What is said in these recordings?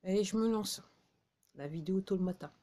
Et je me lance. La vidéo tôt le matin.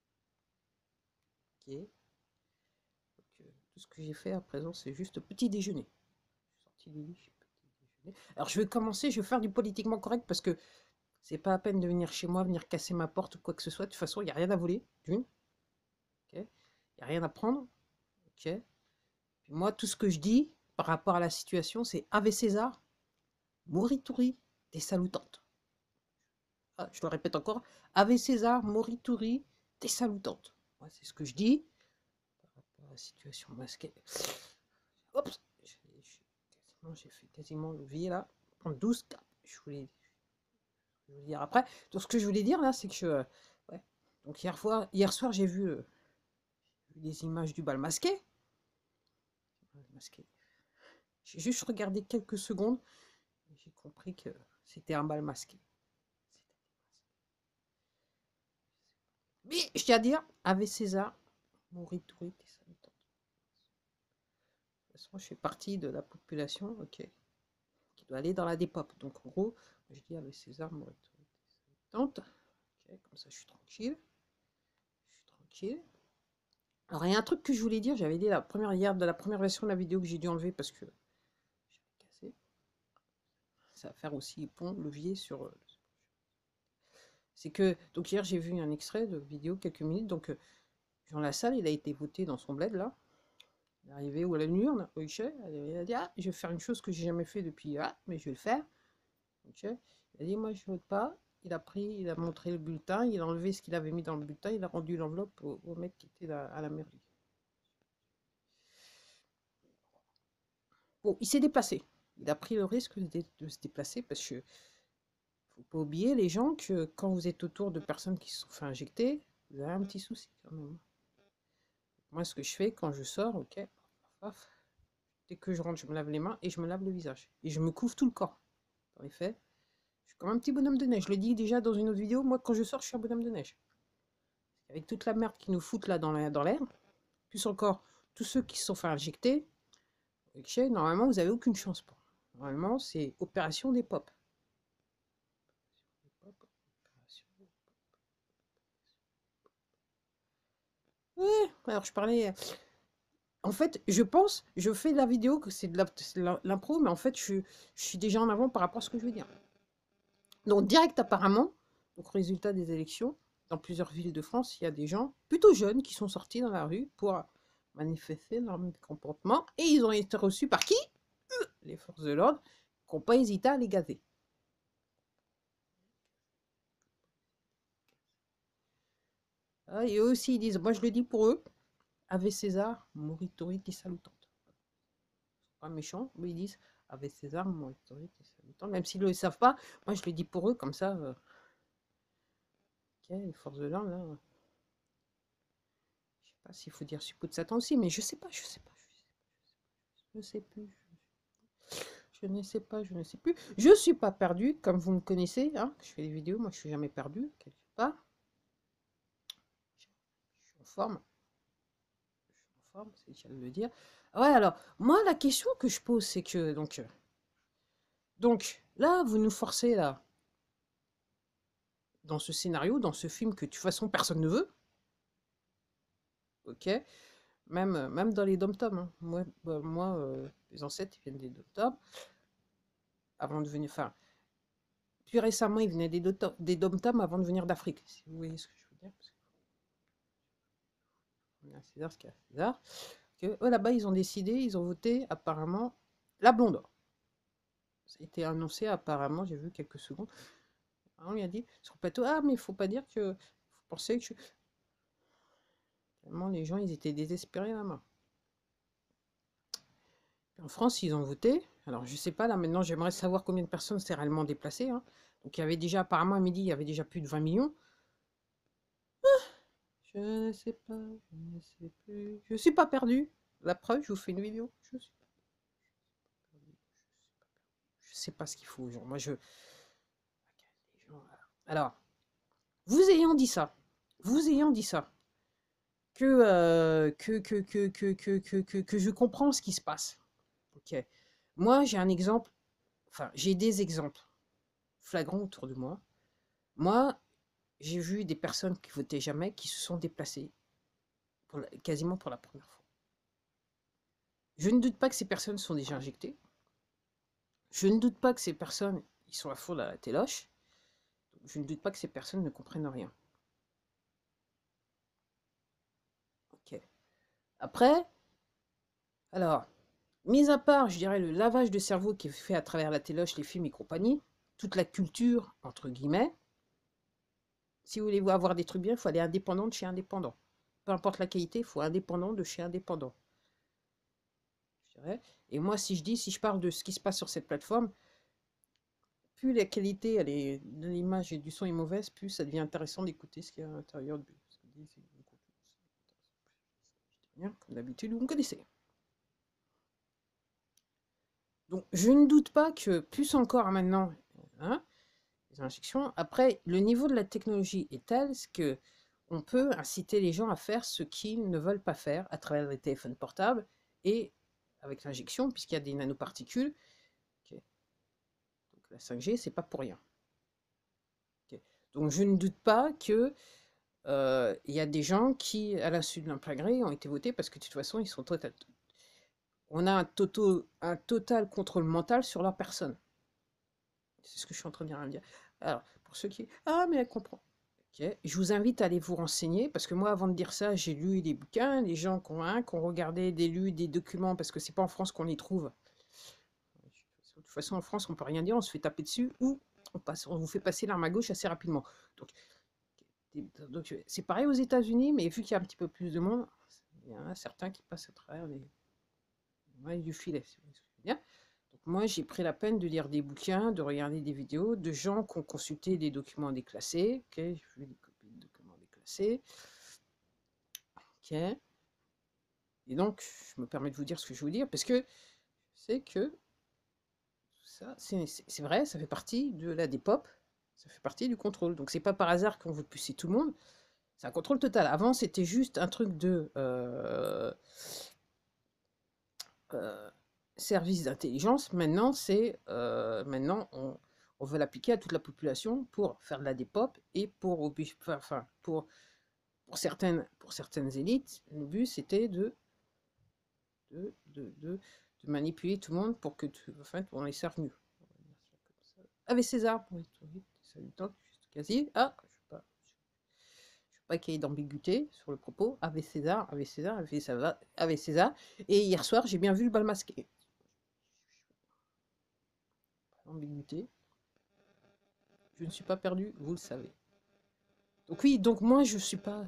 Ok. Donc, tout ce que j'ai fait à présent, c'est juste petit déjeuner. Je suis sorti du lit, j'ai petit déjeuner. Alors, je vais commencer, je vais faire du politiquement correct parce que c'est pas à peine de venir chez moi, venir casser ma porte ou quoi que ce soit. De toute façon, il n'y a rien à voler, d'une. Ok. Il n'y a rien à prendre. Ok. Puis moi, tout ce que je dis par rapport à la situation, c'est Ave César, morituri, des salutantes. Ah, je le répète encore, Ave César, morituri, des salutantes. Moi, c'est ce que je dis par rapport à la situation masquée. Oups, j'ai fait quasiment le V là. Prendre 12 cap. Je voulais dire après. Donc, ce que je voulais dire là, c'est que ouais. Donc, hier soir, j'ai vu des images du bal masqué. J'ai juste regardé quelques secondes et j'ai compris que c'était un bal masqué. Mais je tiens à dire, avec César, morituri, de toute façon, je fais partie de la population, ok, qui doit aller dans la dépop. Donc en gros, je dis avec César, morituri, ok, comme ça je suis tranquille. Je suis tranquille. Alors il y a un truc que je voulais dire, j'avais dit hier de la première version de la vidéo que j'ai dû enlever parce que j'avais cassé. Ça va faire aussi pont, levier sur. C'est que, donc hier j'ai vu un extrait de vidéo, quelques minutes, donc Jean Lassalle, il a été voté dans son bled là. Il est arrivé où à la urne, au guichet, il a dit ah, je vais faire une chose que j'ai jamais fait depuis, ah, mais je vais le faire. Okay. Il a dit moi je vote pas. Il a pris, il a montré le bulletin, il a enlevé ce qu'il avait mis dans le bulletin, il a rendu l'enveloppe au mec qui était là, à la mairie. Bon, il s'est déplacé. Il a pris le risque de se déplacer parce que faut pas oublier les gens que quand vous êtes autour de personnes qui se sont fait injecter, vous avez un petit souci quand même. Moi, ce que je fais quand je sors, ok, dès que je rentre, je me lave les mains et je me lave le visage. Et je me couvre tout le corps. Dans les faits, je suis comme un petit bonhomme de neige. Je l'ai dit déjà dans une autre vidéo, moi quand je sors, je suis un bonhomme de neige. Avec toute la merde qui nous foutent là dans l'air, plus encore tous ceux qui se sont fait injecter, okay, normalement vous avez aucune chance pour. Normalement, c'est opération des pop. Ouais, alors je parlais. En fait, je pense, je fais la vidéo que c'est de l'impro, mais en fait, je suis déjà en avant par rapport à ce que je veux dire. Donc, direct apparemment, donc résultat des élections, dans plusieurs villes de France, il y a des gens plutôt jeunes qui sont sortis dans la rue pour manifester leur comportement et ils ont été reçus par qui? Les forces de l'ordre, qui n'ont pas hésité à les gazer. Ah, et eux aussi, ils disent, moi je le dis pour eux, Ave César, moritori ti salutante. Pas méchant, mais ils disent Ave César, moritori ti salutante. Même s'ils ne le savent pas, moi je le dis pour eux, comme ça, okay, les forces de l'ordre, là, je sais pas s'il faut dire suppôt de Satan aussi, mais je sais pas, je sais pas, je sais plus. Je ne sais pas, je ne sais plus. Je suis pas perdu, comme vous me connaissez. Hein. Je fais des vidéos, moi je suis jamais perdu, quelque part. Je suis en forme. Je suis en forme, c'est déjà de le dire. Ouais, alors, moi la question que je pose, c'est que, donc là, vous nous forcez, là, dans ce scénario, dans ce film que de toute façon personne ne veut. Ok. Même dans les dom-toms. Hein. Moi, les ancêtres, ils viennent des dom-toms. Avant de venir. Enfin, plus récemment, ils venaient des dom-toms avant de venir d'Afrique. Si vous voyez ce que je veux dire. Parce qu'on a César ce qu'il y a à César. Que, là-bas, ils ont décidé, ils ont voté apparemment la blonde. Ça a été annoncé apparemment, j'ai vu quelques secondes. On lui a dit sur le plateau, ah mais il faut pas dire que. Faut penser que. Tellement les gens, ils étaient désespérés là-bas. En France, ils ont voté. Alors, je sais pas, là, maintenant, j'aimerais savoir combien de personnes s'est réellement déplacées. Hein. Donc, il y avait déjà, apparemment, à midi, il y avait déjà plus de 20 millions. Je ne sais pas, je ne sais plus. Je suis pas perdu. La preuve, je vous fais une vidéo. Je suis pas perdu. Je sais pas ce qu'il faut aux gens. Moi, je. Alors, vous ayant dit ça, que je comprends ce qui se passe. Ok. Moi, j'ai un exemple. Enfin, j'ai des exemples flagrants autour de moi Moi, j'ai vu des personnes qui votaient jamais, qui se sont déplacées quasiment pour la première fois. Je ne doute pas que ces personnes sont déjà injectées. Je ne doute pas que ces personnes, ils sont à fond dans la téloche. Je ne doute pas que ces personnes ne comprennent rien. Ok. Après, alors, mis à part, je dirais, le lavage de cerveau qui est fait à travers la téloche, les films et compagnie, toute la culture, entre guillemets, si vous voulez avoir des trucs bien, il faut aller indépendant de chez indépendant. Peu importe la qualité, il faut indépendant de chez indépendant. Je dirais. Et moi, si je parle de ce qui se passe sur cette plateforme, plus la qualité de l'image et du son est mauvaise, plus ça devient intéressant d'écouter ce qu'il y a à l'intérieur de comme d'habitude, vous me connaissez. Donc, je ne doute pas que plus encore maintenant, hein, les injections. Après, le niveau de la technologie est tel que on peut inciter les gens à faire ce qu'ils ne veulent pas faire à travers les téléphones portables et avec l'injection, puisqu'il y a des nanoparticules. Okay. Donc, la 5G, c'est pas pour rien. Okay. Donc, je ne doute pas que il y a des gens qui, à l'insu de plein gré, ont été votés parce que de toute façon, ils sont on a un total contrôle mental sur leur personne. C'est ce que je suis en train de dire. Alors, pour ceux qui... Ah, mais elle comprend. Okay. Je vous invite à aller vous renseigner, parce que moi, avant de dire ça, j'ai lu des bouquins, des gens qui ont regardé, lu des documents, parce que c'est pas en France qu'on les trouve. De toute façon, en France, on peut rien dire, on se fait taper dessus, ou on vous fait passer l'arme à gauche assez rapidement. Donc c'est pareil aux États-Unis, mais vu qu'il y a un petit peu plus de monde, il y en a certains qui passent à travers les mailles du filet, si vous voulez ce que je veux dire. Donc moi, j'ai pris la peine de lire des bouquins, de regarder des vidéos, de gens qui ont consulté des documents déclassés. Ok, j'ai vu des copies de documents déclassés. Ok. Et donc, je me permets de vous dire ce que je veux dire, parce que c'est que ça, c'est vrai, ça fait partie de la Dépop, ça fait partie du contrôle. Donc c'est pas par hasard qu'on veut pousser tout le monde. C'est un contrôle total. Avant, c'était juste un truc de service d'intelligence. Maintenant, on veut l'appliquer à toute la population pour faire de la dépop et pour certaines élites, le but c'était de manipuler tout le monde pour que on les serve mieux. Avec César, oui, quasi. Ah, je ne veux pas qu'il y ait d'ambiguïté sur le propos. Avec César, avec César, avec César, avec César. Et hier soir, j'ai bien vu le bal masqué. Ambiguïté. Je ne suis pas perdu, vous le savez. Donc oui, donc moi je suis pas,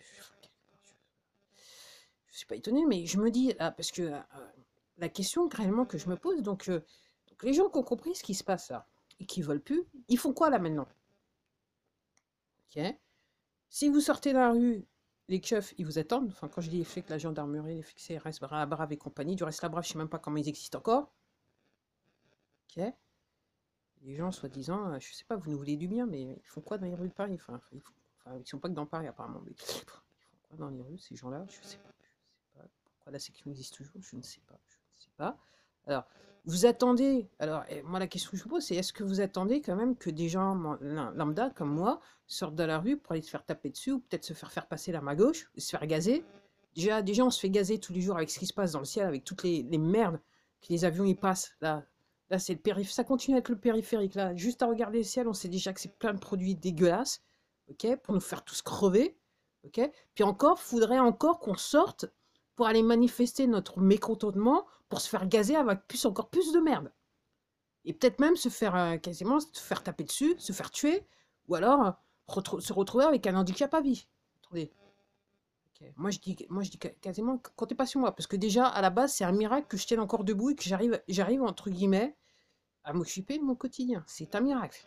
je suis pas étonné, mais je me dis là, parce que la question réellement que je me pose, donc les gens qui ont compris ce qui se passe là et qui veulent plus, ils font quoi là maintenant? Ok. Si vous sortez dans la rue, les keufs, ils vous attendent. Enfin, quand je dis les flics, la gendarmerie, les flics, c'est reste brave et compagnie. Du reste la brave, je sais même pas comment ils existent encore. Ok. Les gens, soi-disant, je sais pas, vous nous voulez du bien, mais ils font quoi dans les rues de Paris? Ils sont pas que dans Paris apparemment. Mais ils font quoi dans les rues, ces gens-là? Je sais pas. Pourquoi la sécurité existe toujours? Je ne sais pas. Je ne sais pas. Alors, vous attendez. Alors, moi, la question que je vous pose, c'est est-ce que vous attendez quand même que des gens lambda comme moi sortent de la rue pour aller se faire taper dessus ou peut-être se faire passer l'arme à gauche, se faire gazer? Déjà, on se fait gazer tous les jours avec ce qui se passe dans le ciel, avec toutes les merdes que les avions y passent. Là c'est le périphérique. Ça continue avec le périphérique. Là, juste à regarder le ciel, on sait déjà que c'est plein de produits dégueulasses, ok, pour nous faire tous crever, ok. Puis encore, faudrait encore qu'on sorte pour aller manifester notre mécontentement, pour se faire gazer avec encore plus de merde. Et peut-être même se faire quasiment se faire taper dessus, se faire tuer, ou alors se retrouver avec un handicap à vie. Attendez. Okay. Moi, je dis quasiment, comptez pas sur moi, parce que déjà, à la base, c'est un miracle que je tienne encore debout et que j'arrive entre guillemets, à m'occuper de mon quotidien. C'est un miracle.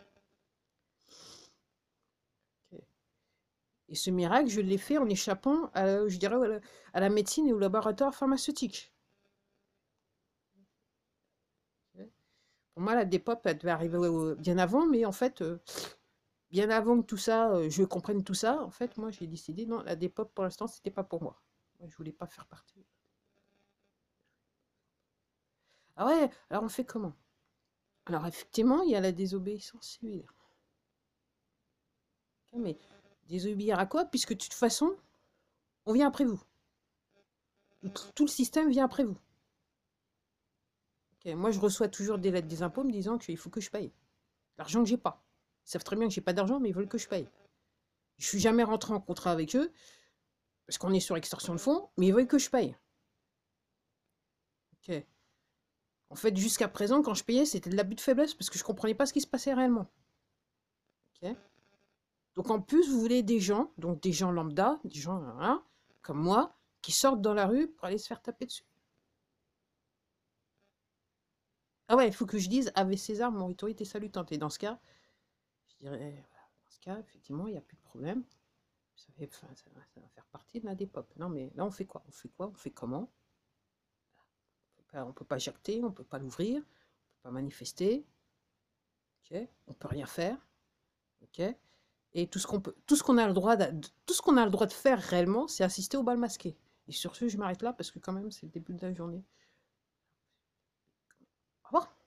Okay. Et ce miracle, je l'ai fait en échappant, je dirais, à la médecine et au laboratoire pharmaceutique. Pour moi, la Dépop, elle devait arriver bien avant, mais en fait, bien avant que tout ça, je comprenne tout ça, en fait, moi, j'ai décidé, non, la Dépop, pour l'instant, c'était pas pour moi. Moi, je voulais pas faire partie. Ah ouais, alors on fait comment? Alors, effectivement, il y a la désobéissance civile. Mais désobéir à quoi? Puisque de toute façon, on vient après vous. Tout le système vient après vous. Ok, moi, je reçois toujours des lettres des impôts me disant qu'il faut que je paye. L'argent que j'ai pas. Ils savent très bien que j'ai pas d'argent, mais ils veulent que je paye. Je suis jamais rentré en contrat avec eux, parce qu'on est sur extorsion de fonds, mais ils veulent que je paye. Ok. En fait, jusqu'à présent, quand je payais, c'était de l'abus de faiblesse, parce que je comprenais pas ce qui se passait réellement. Ok. Donc en plus, vous voulez des gens, donc des gens lambda, des gens hein, comme moi, qui sortent dans la rue pour aller se faire taper dessus. Ah ouais, il faut que je dise Ave César, mon autorité salutante. Et dans ce cas, je dirais, voilà, dans ce cas, effectivement, il n'y a plus de problème. Enfin, ça va faire partie de la dépop. Non, mais là, on fait quoi? On fait quoi? On fait comment? On peut pas jacter, on peut pas l'ouvrir, on peut pas manifester, ok? On peut rien faire, ok? Et tout ce qu'on a le droit tout ce qu'on a le droit de faire réellement, c'est assister au bal masqué. Et sur ce, je m'arrête là parce que quand même, c'est le début de la journée. Au revoir.